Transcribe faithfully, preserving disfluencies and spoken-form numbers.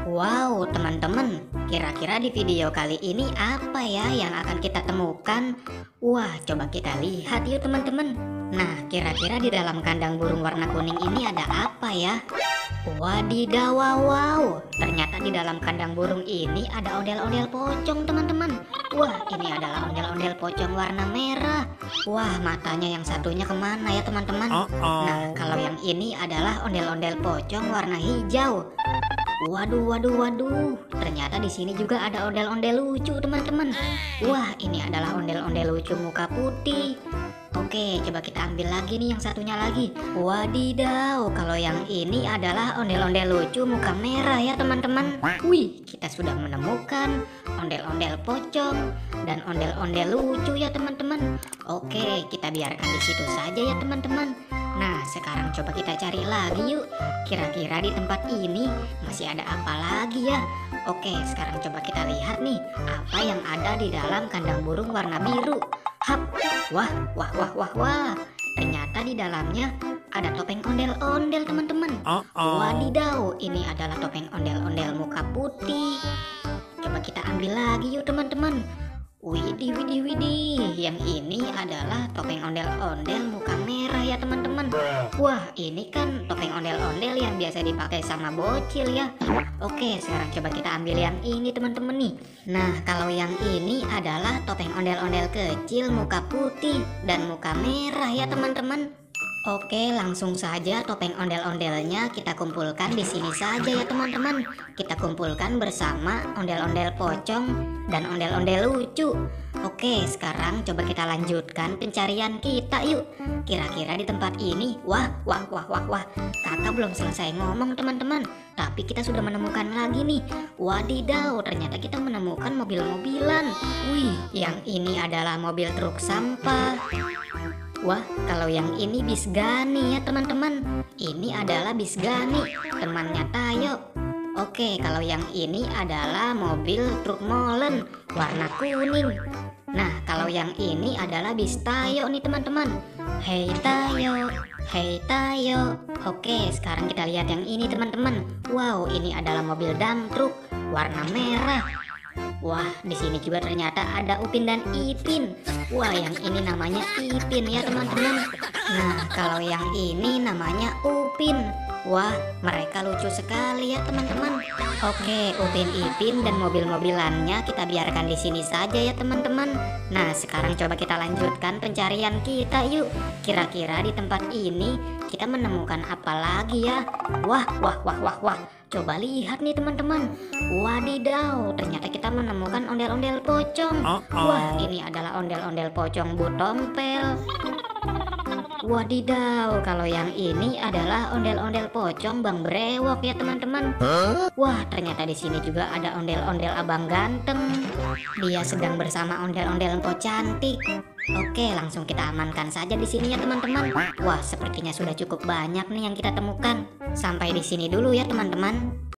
Wow, teman-teman, kira-kira di video kali ini apa ya yang akan kita temukan? Wah, coba kita lihat yuk teman-teman. Nah, kira-kira di dalam kandang burung warna kuning ini ada apa ya? Wadidaw, wow, wow. Ternyata di dalam kandang burung ini ada ondel-ondel pocong, teman-teman. Wah, ini adalah ondel-ondel pocong warna merah. Wah, matanya yang satunya kemana ya, teman-teman? Nah, kalau yang ini adalah ondel-ondel pocong warna hijau. Waduh, waduh, waduh. Ternyata di sini juga ada ondel-ondel lucu, teman-teman. Wah, ini adalah ondel-ondel lucu muka putih. Oke, coba kita ambil lagi nih yang satunya lagi. Wadidaw, kalau yang ini adalah ondel-ondel lucu muka merah ya, teman-teman. Wih, kita sudah menemukan ondel-ondel pocong dan ondel-ondel lucu ya, teman-teman. Oke, kita biarkan di situ saja ya, teman-teman. Nah, sekarang coba kita cari lagi yuk. Kira-kira di tempat ini masih ada apa lagi ya? Oke, sekarang coba kita lihat nih, apa yang ada di dalam kandang burung warna biru. Hap, wah, wah, wah, wah, wah. Ternyata di dalamnya ada topeng ondel-ondel, teman-teman. Wadidaw, ini adalah topeng ondel-ondel muka putih. Coba kita ambil lagi yuk, teman-teman. Widih, widih, widih. Yang ini adalah topeng ondel-ondel muka merah ya, teman-teman. Wah, ini kan topeng ondel-ondel yang biasa dipakai sama bocil ya. Oke, sekarang coba kita ambil yang ini, teman-teman nih. Nah, kalau yang ini adalah topeng ondel-ondel kecil muka putih dan muka merah ya, teman-teman. Oke, langsung saja topeng ondel-ondelnya kita kumpulkan di sini saja ya, teman-teman. Kita kumpulkan bersama ondel-ondel pocong dan ondel-ondel lucu. Oke, sekarang coba kita lanjutkan pencarian kita yuk. Kira-kira di tempat ini, wah, wah, wah, wah, wah. Kakak belum selesai ngomong, teman-teman. Tapi kita sudah menemukan lagi nih. Wadidaw, ternyata kita menemukan mobil-mobilan. Wih, yang ini adalah mobil truk sampah. Wah, kalau yang ini bis Gani ya, teman-teman. Ini adalah bis Gani, temannya Tayo. Oke, kalau yang ini adalah mobil truk molen warna kuning. Nah, kalau yang ini adalah bis Tayo nih, teman-teman. Hei Tayo, hei Tayo. Oke, sekarang kita lihat yang ini, teman-teman. Wow, ini adalah mobil dump truk warna merah. Wah, di sini juga ternyata ada Upin dan Ipin. Wah, yang ini namanya Ipin ya, teman-teman. Nah, kalau yang ini namanya Upin. Wah, mereka lucu sekali ya, teman-teman. Oke, Upin Ipin dan mobil-mobilannya kita biarkan di sini saja ya, teman-teman. Nah, sekarang coba kita lanjutkan pencarian kita yuk. Kira-kira di tempat ini kita menemukan apa lagi ya? Wah, wah, wah, wah, wah. Coba lihat nih, teman-teman. Wadidaw, ternyata kita menemukan ondel-ondel pocong. Wah, ini adalah ondel-ondel pocong Bu Tompel. Wadidaw, kalau yang ini adalah ondel-ondel pocong Bang Brewok ya, teman-teman. Wah, ternyata di sini juga ada ondel-ondel Abang Ganteng. Dia sedang bersama ondel-ondel Empok Cantik. Oke, langsung kita amankan saja di sini ya, teman-teman. Wah, sepertinya sudah cukup banyak nih yang kita temukan. Sampai di sini dulu ya, teman-teman.